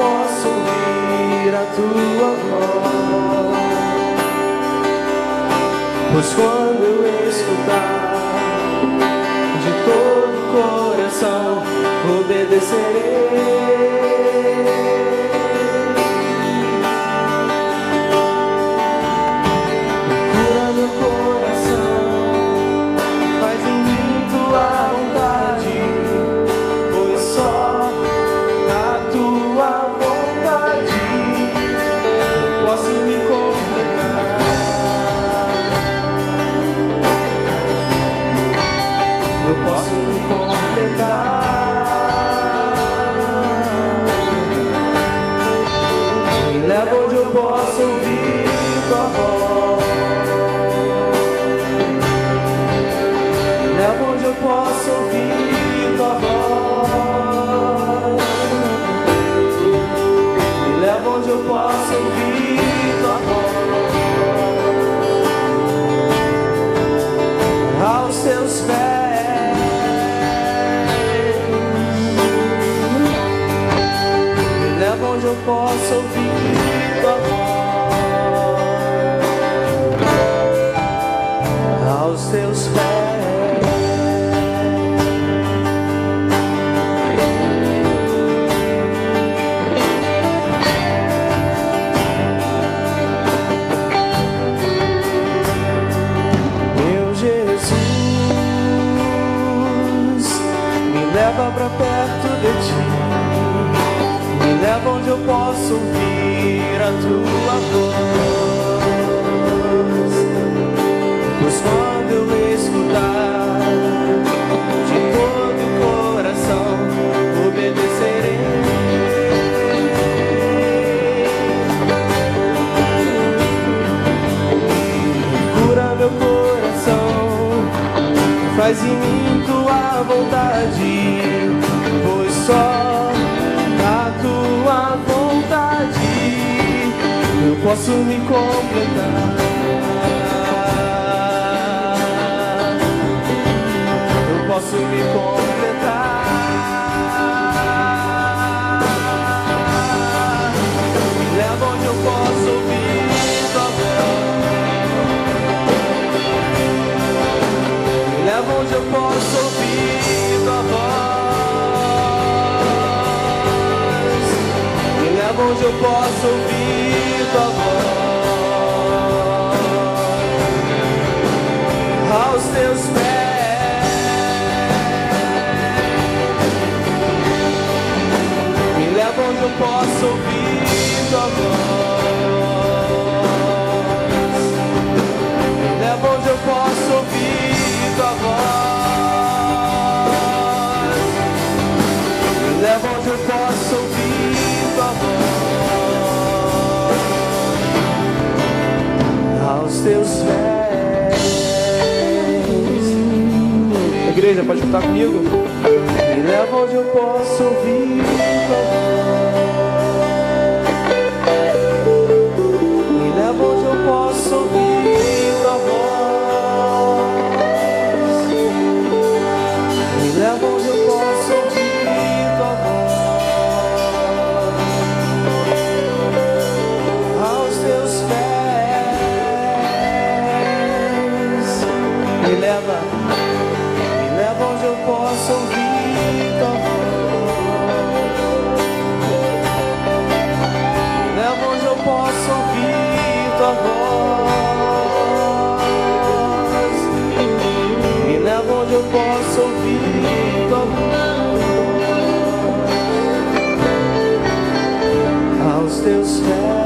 posso ouvir a tua voz, pois quando eu escutar de todo o coração, obedecerei. Cura meu coração, faz em mim tua vontade, pois só a tua vontade eu posso me completar. Eu posso me completar. Me leva onde eu posso ouvir tua voz. Me leva onde eu posso ouvir tua voz. Me leva onde eu posso ouvir tua voz. Aos teus pés. Me leva onde eu posso ouvir tua voz. Aos teus pés. Meu Jesus, me leva pra perto de ti. Me leva onde eu posso ouvir a tua voz, pois quando eu escutar de todo o coração, obedecerei. Cura meu coração, faz em mim tua vontade, pois só a tua vontade eu posso me completar. Eu posso me completar. Me leva onde eu posso ouvir tua voz. Me leva onde eu posso ouvir tua voz. Me leva onde eu posso ouvir tua voz. Aos teus pés. Me leva onde eu posso ouvir tua voz. Me leva onde eu posso ouvir tua voz. Me leva onde eu posso ouvir tua voz. Aos teus pés. Igreja, pode cantar comigo? Me leva onde eu posso ouvir tua voz. Me leva onde eu posso ouvir tua voz. Me leva onde eu posso ouvir tua voz. Aos teus pés. Me leva onde eu posso ouvir tua voz. Me leva onde eu posso ouvir tua voz. Me leva onde eu posso ouvir tua voz. Aos teus pés.